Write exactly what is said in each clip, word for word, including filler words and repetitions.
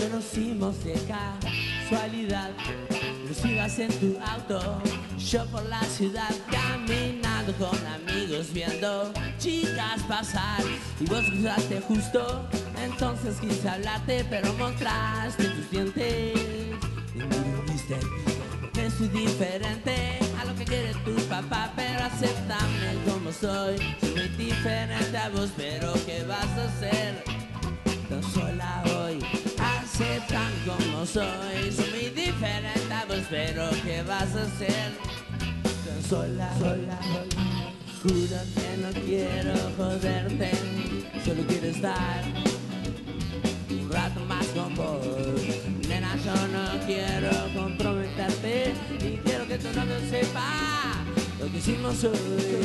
conocimos de casualidad. Nos ibas en tu auto, yo por la ciudad, caminando con amigos, viendo chicas pasar. Y vos cruzaste justo, entonces quise hablarte, pero mostraste tus dientes y me dijiste que soy diferente a lo que quiere tu papá, pero acéptame como soy. Soy muy diferente a vos, pero ¿qué vas a hacer? Tan sola hoy, aceptan como soy. Soy muy diferente a vos, pero ¿qué vas a hacer? Tan sola, sola hoy. Juro que no quiero joderte, solo quiero estar un rato más con vos. Nena, yo no quiero comprometerte y quiero que tu novio sepa lo que hicimos hoy.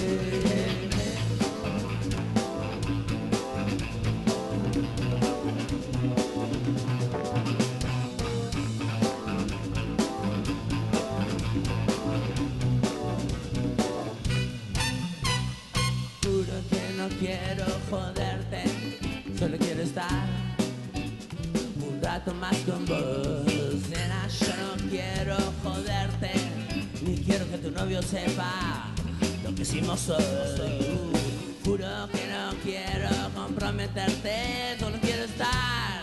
Juro que no quiero joderte, solo quiero estar un rato más con vos. Nena, yo no quiero joderte, ni quiero que tu novio sepa lo que hicimos hoy. Uh, juro que no quiero comprometerte, solo quiero estar.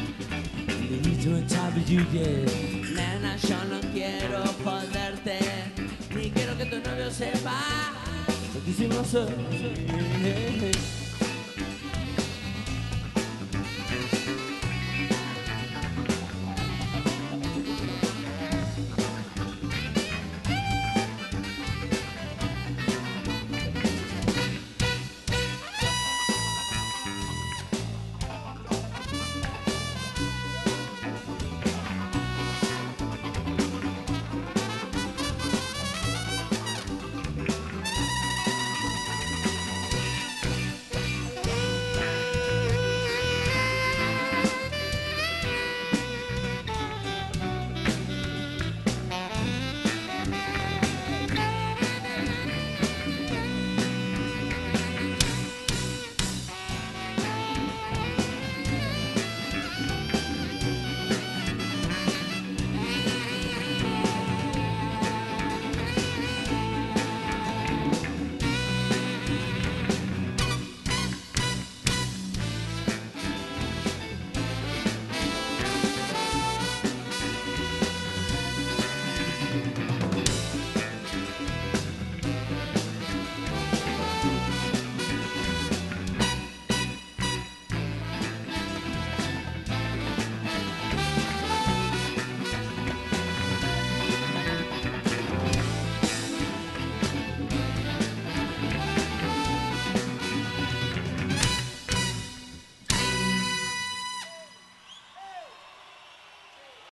Nena, yo no quiero joderte, ni quiero que tu novio sepa lo que hicimos hoy.